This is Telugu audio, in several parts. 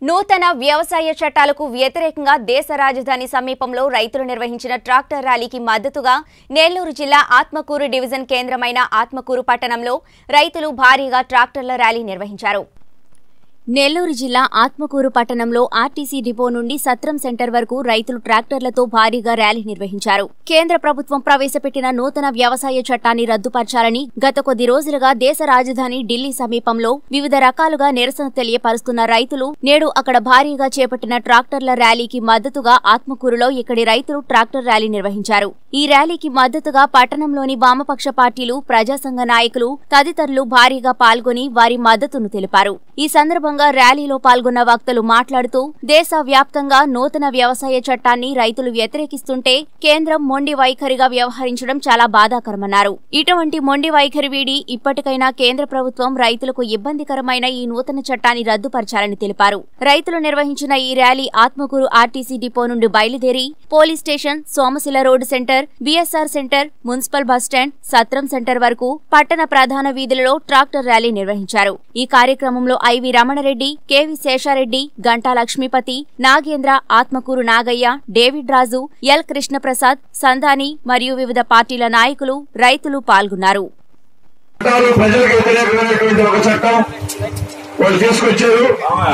నూతన వ్యవసాయ చట్టాలకు వ్యతిరేకంగా దేశ రాజధాని సమీపంలో రైతులు నిర్వహించిన ట్రాక్టర్ ర్యాలీకి మద్దతుగా నెల్లూరు జిల్లా ఆత్మకూరు డివిజన్ కేంద్రమైన ఆత్మకూరు పట్టణంలో రైతులు భారీగా ట్రాక్టర్ల ర్యాలీ నిర్వహించారు. నెల్లూరు జిల్లా ఆత్మకూరు పట్టణంలో ఆర్టీసీ డిపో నుండి సత్రం సెంటర్ వరకు రైతులు ట్రాక్టర్లతో భారీగా ర్యాలీ నిర్వహించారు. కేంద్ర ప్రభుత్వం ప్రవేశపెట్టిన నూతన వ్యవసాయ చట్టాన్ని రద్దుపరచాలని గత కొద్ది రోజులుగా దేశ రాజధాని ఢిల్లీ సమీపంలో వివిధ రకాలుగా నిరసన తెలియపరుస్తున్న రైతులు నేడు అక్కడ భారీగా చేపట్టిన ట్రాక్టర్ల ర్యాలీకి మద్దతుగా ఆత్మకూరులో ఇక్కడి రైతులు ట్రాక్టర్ ర్యాలీ నిర్వహించారు. ఈ ర్యాలీకి మద్దతుగా పట్టణంలోని వామపక్ష పార్టీలు, ప్రజాసంఘ నాయకులు తదితరులు భారీగా పాల్గొని వారి మద్దతును తెలిపారు. ఈ సందర్భంగా ర్యాలీలో పాల్గొన్న వక్తలు మాట్లాడుతూ దేశవ్యాప్తంగా నూతన వ్యవసాయ చట్టాన్ని రైతులు వ్యతిరేకిస్తుంటే కేంద్రం మొండి వైఖరిగా వ్యవహరించడం చాలా బాధాకరమన్నారు. ఇటువంటి మొండి వైఖరి వీడి ఇప్పటికైనా కేంద్ర ప్రభుత్వం రైతులకు ఇబ్బందికరమైన ఈ నూతన చట్టాన్ని రద్దుపరచాలని తెలిపారు. రైతులు నిర్వహించిన ఈ ర్యాలీ ఆత్మకూరు ఆర్టీసీ డిపో నుండి బయలుదేరి police station, Somasila road centre, BSR centre, municipal bus stand, Satram centre వరకు పట్టణ ప్రధాన వీధులలో ట్రాక్టర్ ర్యాలీ నిర్వహించారు. ఈ కార్యక్రమంలో IV Ramana Reddy, KV Sesha Reddy, Ganta Lakshmipathi, Nagendra, Atmakur Nagaiah, David Raju, L Krishna Prasad, Sandhani మరియు వివిధ పార్టీల నాయకులు, రైతులు పాల్గొన్నారు. ప్రజలకు వ్యతిరేకమైనటువంటి ఒక చట్టం వాళ్ళు తీసుకొచ్చారు.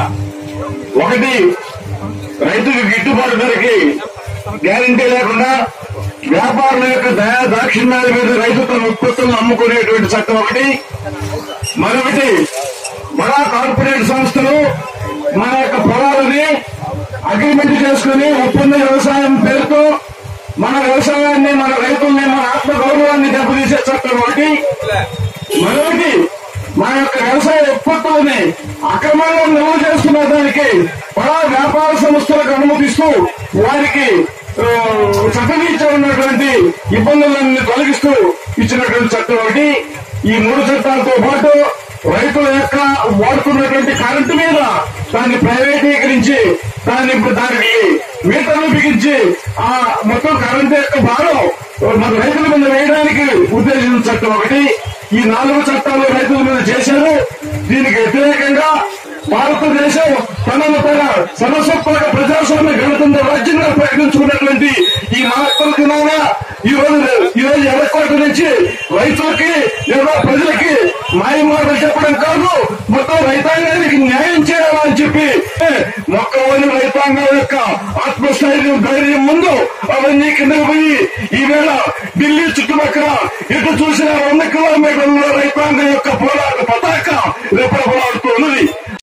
ఒకటి, రైతుకు గిట్టుబాటు ధరకి గ్యారంటీ లేకుండా వ్యాపారుల యొక్క దయా దాక్షిణ్యాల మీద రైతు తన ఉత్పత్తులను అమ్ముకునేటువంటి చట్టం ఒకటి. మరొకటి, బడా కార్పొరేట్ సంస్థలు మన యొక్క పొలాలని అగ్రిమెంట్ చేసుకుని ఒప్పంద వ్యవసాయం పేరుతో మన వ్యవసాయాన్ని, మన రైతుల్ని, మన ఆత్మ గౌరవాన్ని దెబ్బతీసే చట్టం ఒకటి. మరొకటి, మన యొక్క వ్యవసాయ ఉత్పత్తులని అక్రమంగా నిల్వ చేసుకున్న దానికి బడా వ్యాపార సంస్థలకు అనుమతిస్తూ వారికి చట్టరీత్యా ఉన్నటువంటి ఇబ్బందులన్నీ తొలగిస్తూ ఇచ్చినటువంటి చట్టం ఒకటి. ఈ మూడు చట్టాలతో పాటు రైతుల యొక్క వాడుతున్నటువంటి కరెంటు మీద దాన్ని ప్రైవేటీకరించి దానికి మీటర్లు బిగించి ఆ మొత్తం కరెంటు యొక్క భారం మన రైతుల మీద వేయడానికి ఉద్దేశించిన చట్టం ఒకటి. ఈ 4 చట్టాలు రైతుల మీద చేశారు. దీనికి వ్యతిరేకంగా భారతదేశం తనను తన సర్వసత్వక ప్రజాస్వామ్య గణతంత్ర రాజ్యంగా ప్రకటించుకున్నటువంటి ఈ మహత్తర దినాన ఈరోజు ఎర్రకోట నుంచి రైతులకి లేదా ప్రజలకి మాయమాటలు చెప్పడం కాదు, మొత్తం రైతాంగానికి న్యాయం చేయాలని చెప్పి మొక్కవని రైతాంగం యొక్క ఆత్మస్థైర్యం, ధైర్యం ముందు అవన్నీ కిందకు పోయి ఈవేళ ఢిల్లీ చుట్టుపక్కల ఎటు చూసిన 100 కిలోమీటర్ల రైతాంగం యొక్క పోరాట పతాక రేపటి